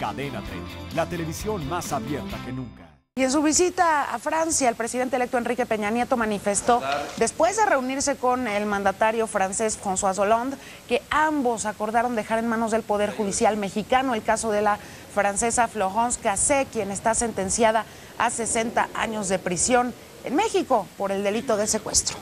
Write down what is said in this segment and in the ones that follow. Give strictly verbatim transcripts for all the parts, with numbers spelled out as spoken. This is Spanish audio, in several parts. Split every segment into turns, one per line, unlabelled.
Cadena treinta, la televisión más abierta que nunca.
Y en su visita a Francia, el presidente electo Enrique Peña Nieto manifestó, después de reunirse con el mandatario francés François Hollande, que ambos acordaron dejar en manos del Poder Judicial mexicano el caso de la francesa Florence Cassé, quien está sentenciada a sesenta años de prisión en México por el delito de secuestro.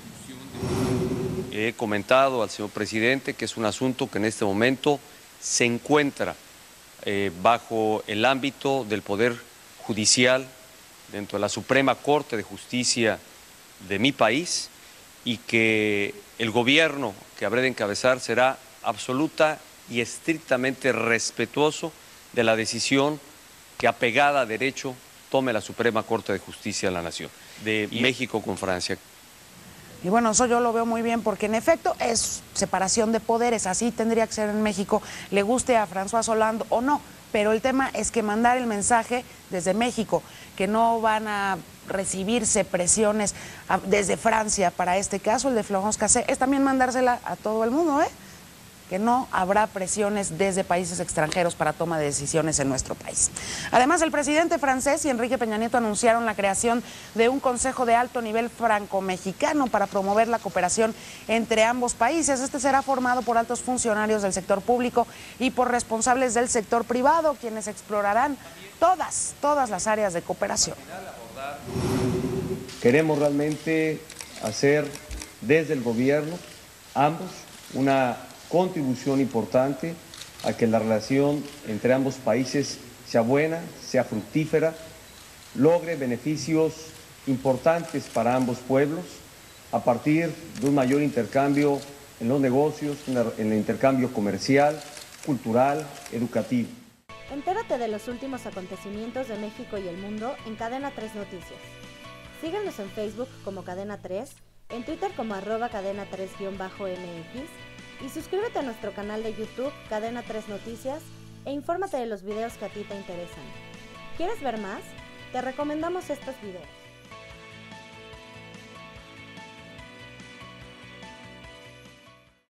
He comentado al señor presidente que es un asunto que en este momento se encuentra eh, bajo el ámbito del Poder Judicial dentro de la Suprema Corte de Justicia de mi país y que el gobierno que habré de encabezar será absoluta y estrictamente respetuoso de la decisión que apegada a derecho tome la Suprema Corte de Justicia de la Nación, de México con Francia.
Y bueno, eso yo lo veo muy bien porque en efecto es separación de poderes, así tendría que ser en México, le guste a François Hollande o no, pero el tema es que mandar el mensaje desde México, que no van a recibirse presiones a, desde Francia para este caso, el de Florence Cassé, es también mandársela a todo el mundo, ¿eh? Que no habrá presiones desde países extranjeros para toma de decisiones en nuestro país. Además, el presidente francés y Enrique Peña Nieto anunciaron la creación de un consejo de alto nivel franco-mexicano para promover la cooperación entre ambos países. Este será formado por altos funcionarios del sector público y por responsables del sector privado, quienes explorarán todas, todas las áreas de cooperación.
Queremos realmente hacer desde el gobierno, ambos, una contribución importante a que la relación entre ambos países sea buena, sea fructífera, logre beneficios importantes para ambos pueblos a partir de un mayor intercambio en los negocios, en el intercambio comercial, cultural, educativo.
Entérate de los últimos acontecimientos de México y el mundo en Cadena tres Noticias. Síguenos en Facebook como Cadena tres, en Twitter como arroba cadena tres guión bajo M X, y suscríbete a nuestro canal de YouTube, Cadena tres Noticias, e infórmate de los videos que a ti te interesan. ¿Quieres ver más? Te recomendamos estos videos.